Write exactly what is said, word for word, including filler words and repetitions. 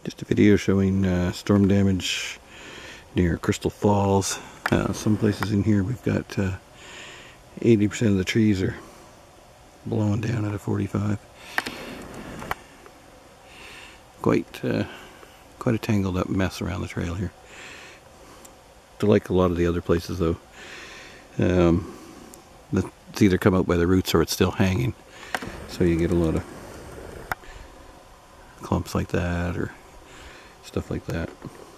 Just a video showing uh, storm damage near Crystal Falls. Uh, some places in here we've got uh, eighty percent of the trees are blowing down at a forty-five. Quite, uh, quite a tangled up mess around the trail here. To like a lot of the other places though, um, it's either come out by the roots or it's still hanging. So you get a lot of clumps like that or stuff like that.